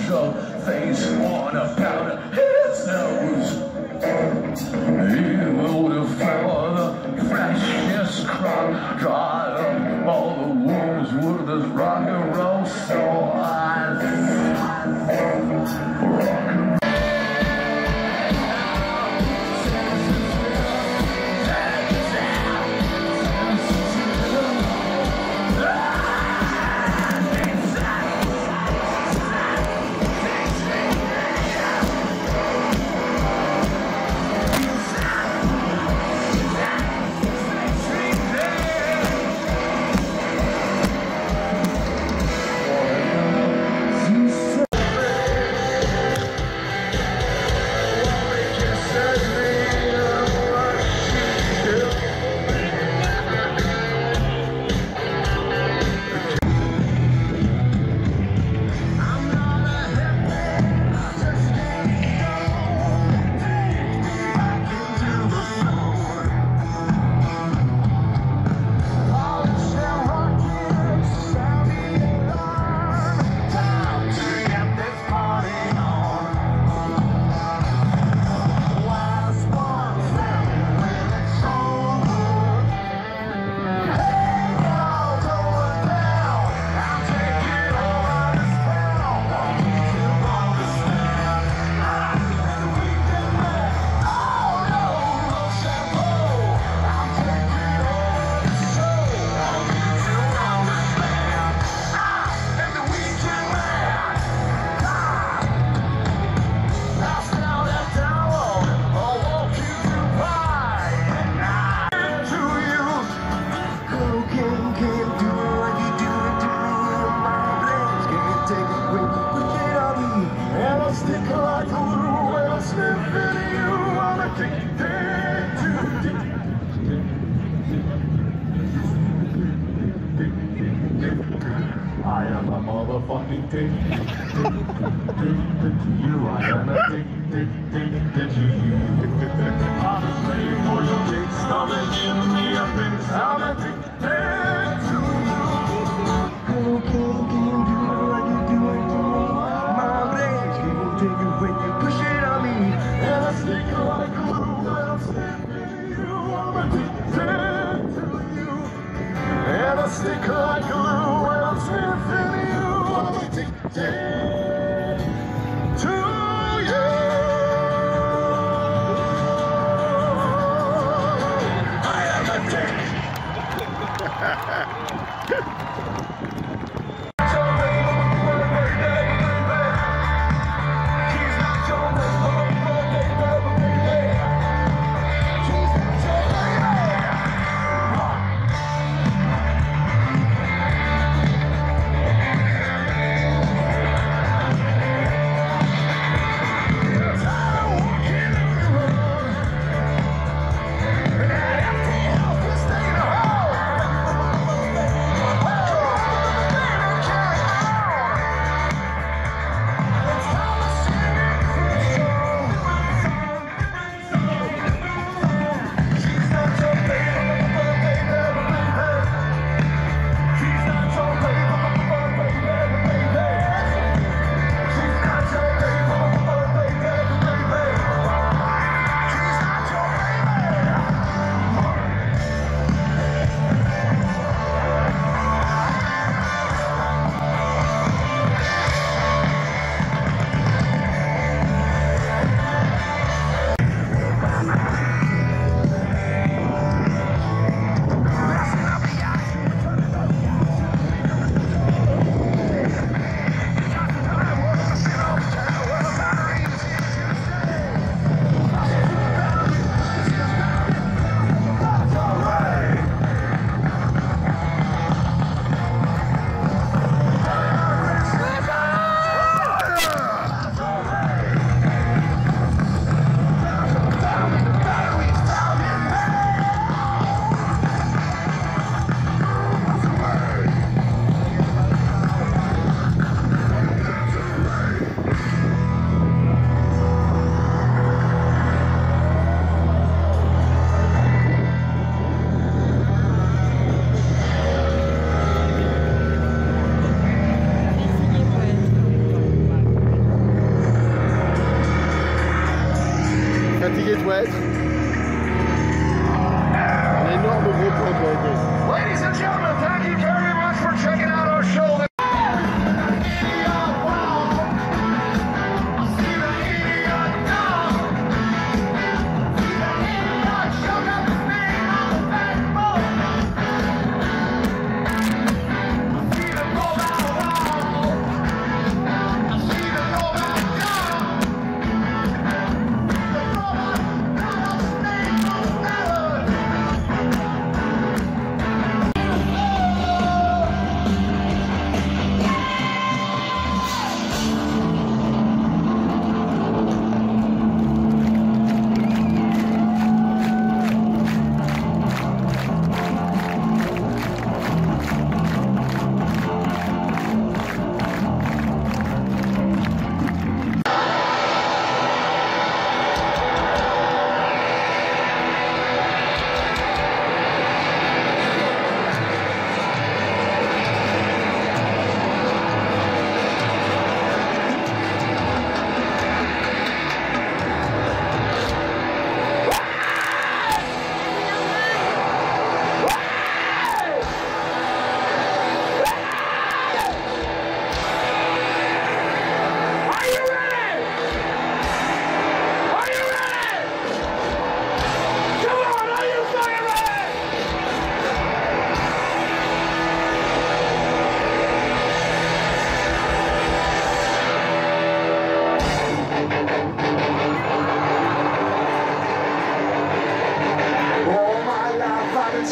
your face, wanna powder his nose. He would have found the freshest crop, dry up all the wounds with this rock and roll. So I rock and I am a motherfucking dick. You, I am a dick to you. I'm a slave for your dick, stomach in me a bitch. I'm addicted to you. Cocaine can do like you do it to me. My brains can take it when you push it on me. And I stick like glue when I'm sniffing you. I'm addicted to you. And I stick like glue when I'm sniffing you. I'm addicted to you. I am a dick.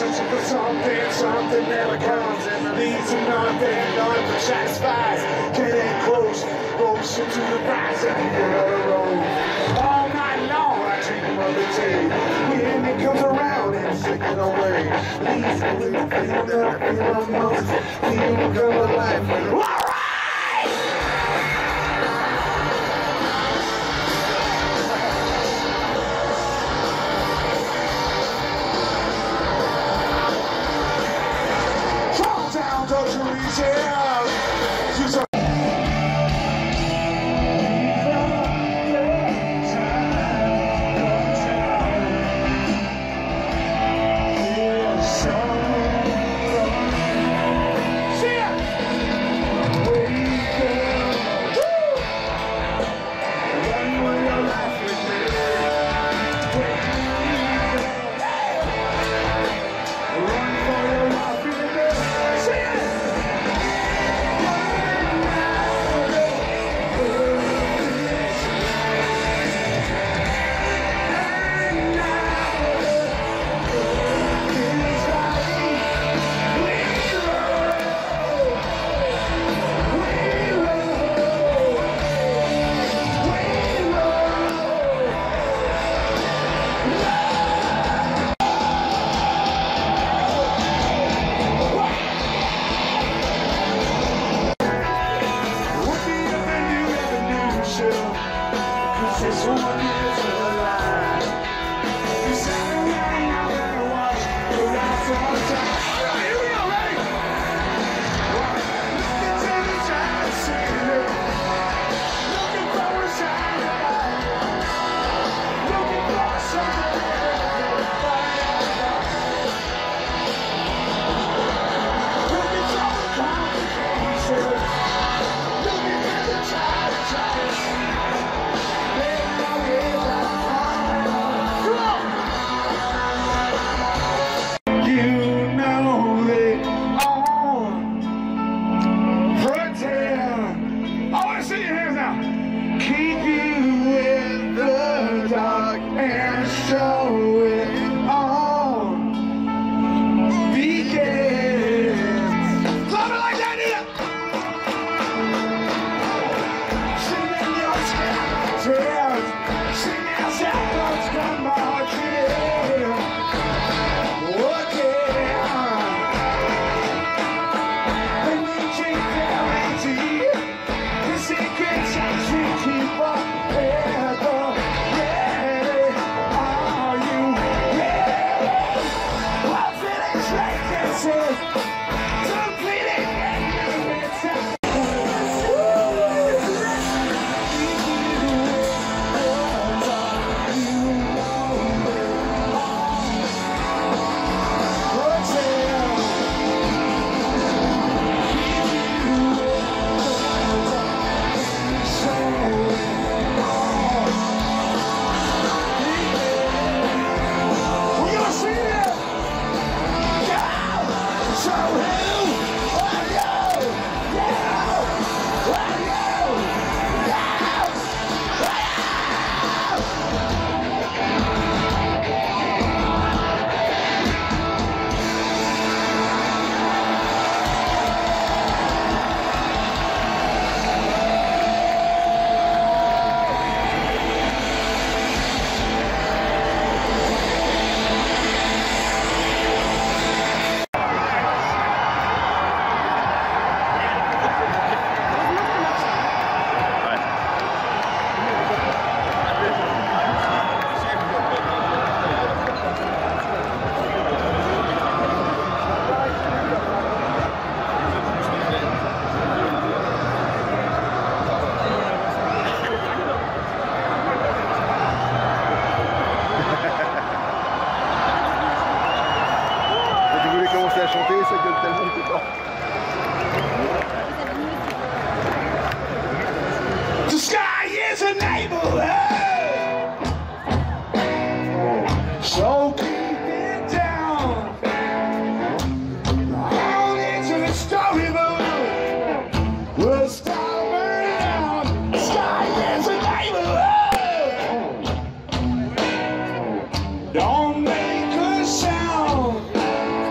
searching for something, something never comes and leads to nothing, nothing satisfies. Getting close, motion to the rise at the end of the road. All night long I dream of the day when it comes around and it's taken away. Please believe the feeling that I feel the most. Feel come alive. Alright! Don't you reach out? Use a The sky is a neighborhood, so keep it down. All into the storybook will start burning out. The sky is a neighborhood, don't make a sound.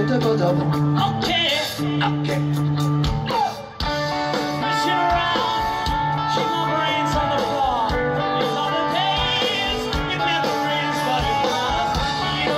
Okay, okay. Pushing around, keep my brains on the floor. These are the days, you memories, but you love. You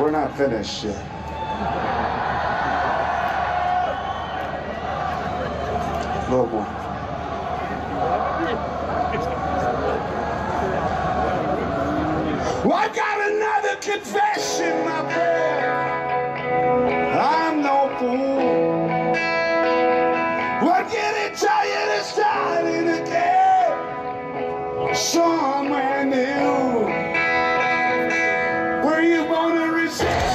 We're not finished yet. A little more. Well, I got another confession, my boy. I'm no fool. Well, getting tired of starting again somewhere new. Where you wanna resist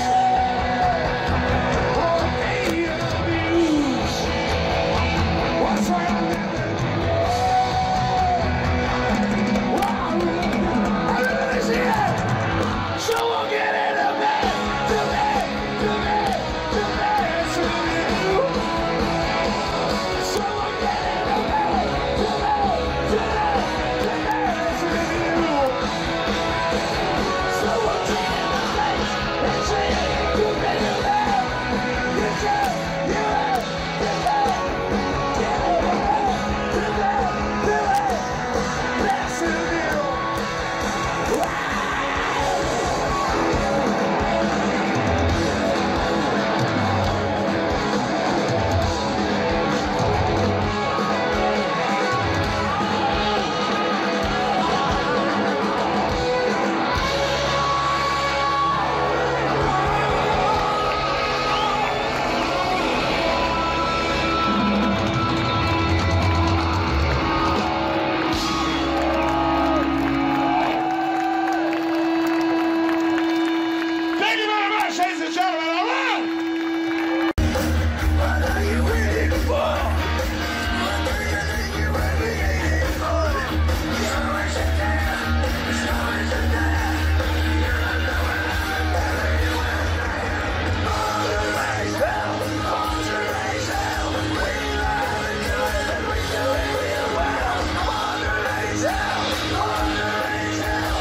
or be abused. What's right on that? So we'll get into bed, to bed, to bed, to bed, to you. So we'll get into bed, to bed, to bed, to bed, to you. So we'll take it to place and say to bed, to bed, you say, you have, to bed, get into bed, to bed, to bed, that's to you. Thank you very much, ladies and gentlemen. All right. What are you waiting for? What are you waiting for? You're always there. You're always there. You're not the one. All the ways hell. All the ways hell. We love it good and we do it real well. All the ways hell. All the ways hell.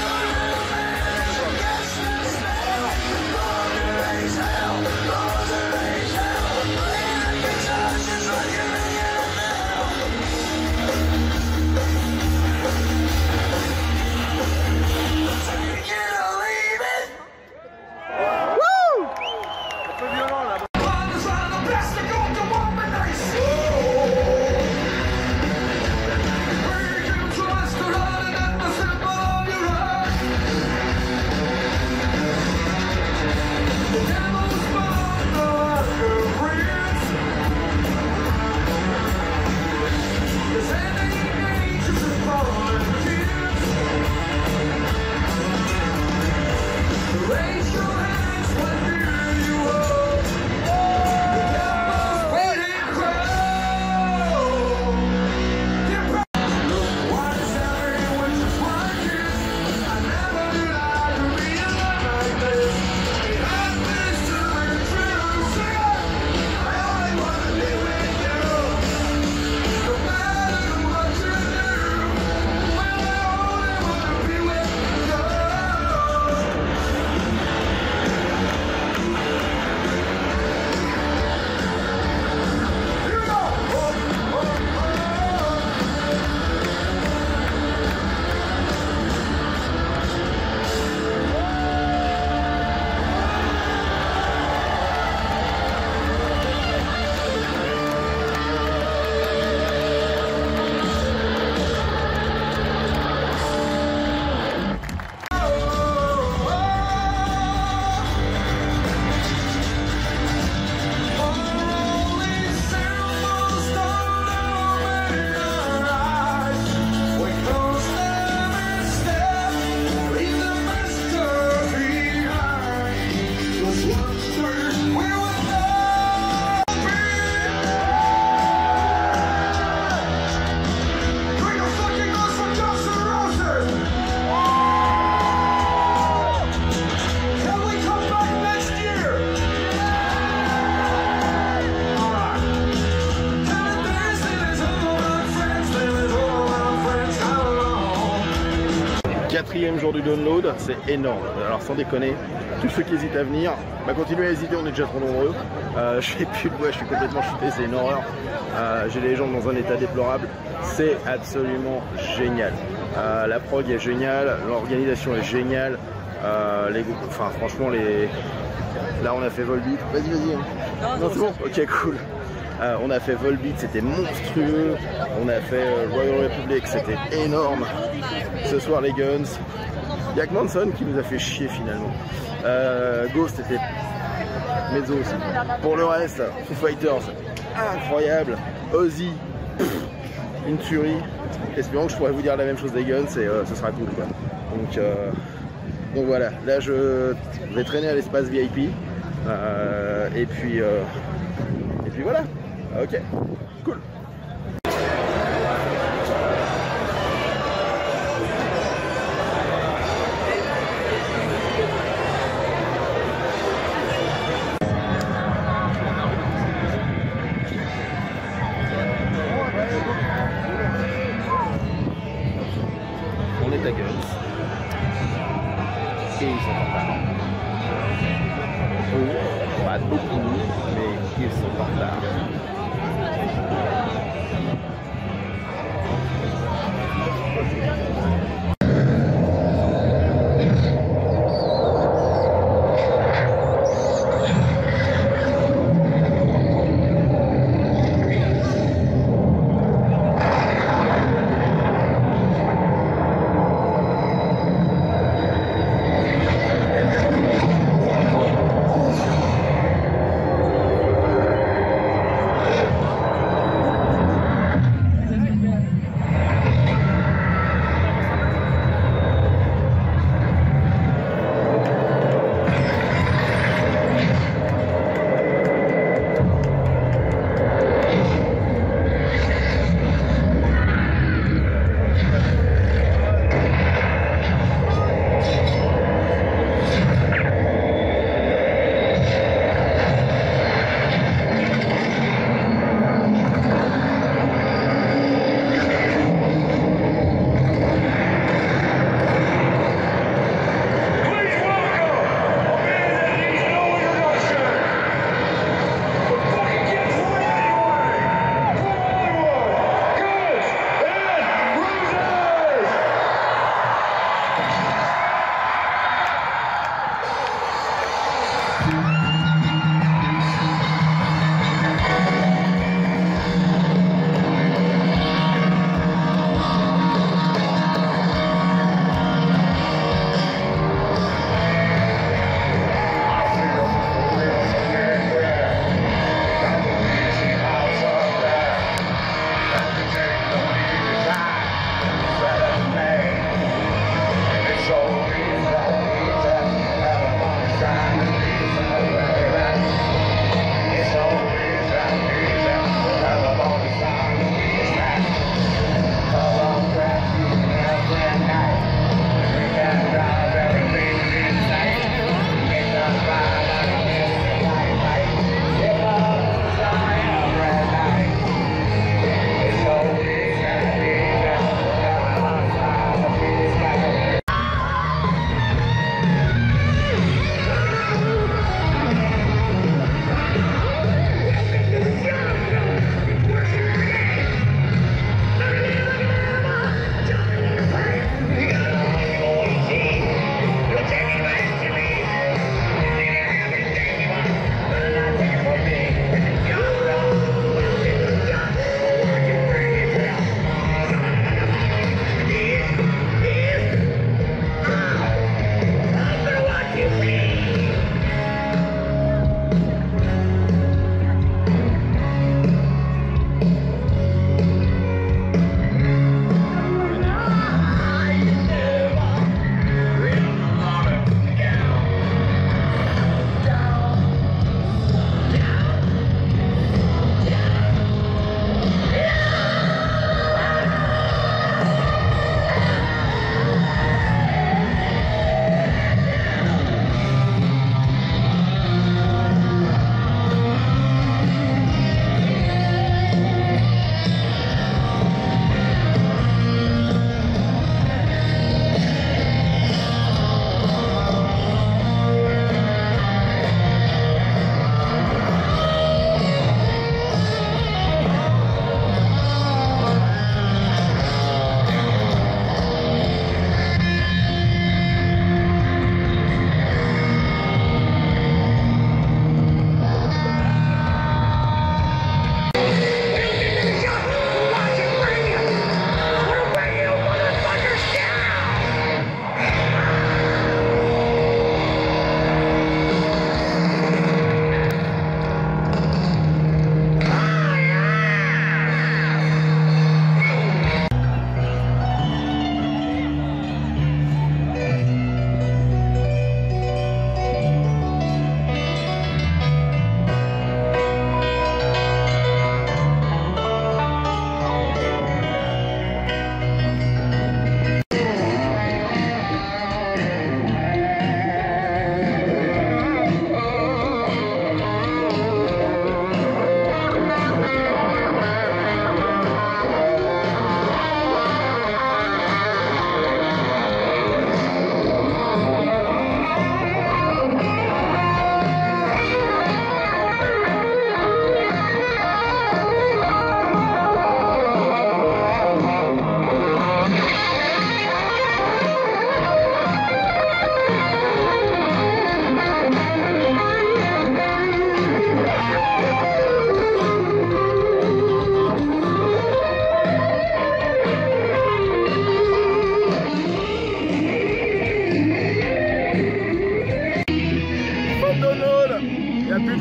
Quatrième jour du download, c'est énorme. Alors sans déconner, tous ceux qui hésitent à venir, bah continuez à hésiter, on est déjà trop nombreux. Je fais plus de voix, je suis complètement chuté, c'est une horreur. J'ai les jambes dans un état déplorable. C'est absolument génial. La prog est géniale, l'organisation est géniale. Enfin franchement là on a fait Volbeat. Vas-y vas-y. Non c'est bon. Ok cool. On a fait Volbeat, c'était monstrueux. On a fait Royal Republic, c'était énorme. Ce soir les Guns. Il y a que Manson qui nous a fait chier finalement. Ghost était mezzo aussi. Pour le reste, Foo Fighters, incroyable. Ozzy, une tuerie. Espérons que je pourrais vous dire la même chose des Guns et ce sera cool quoi. Donc voilà, là je vais traîner à l'espace VIP et puis voilà. Ok, cool. On est à Guns et ils sont en retard. Pas beaucoup, mais ils sont en retard.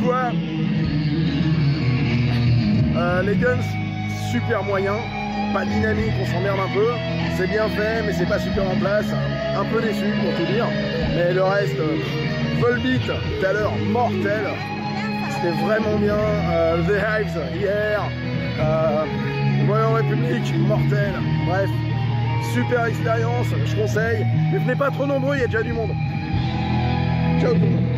fois. Les guns, super moyens, pas dynamique, on s'emmerde un peu. C'est bien fait, mais c'est pas super en place. Un peu déçu pour tout dire. Mais le reste, Volbeat, tout à l'heure, mortel. C'était vraiment bien. The Hives, hier. Royal Republic, mortel. Bref, super expérience, je conseille. Mais venez pas trop nombreux, il y a déjà du monde. Ciao tout le monde.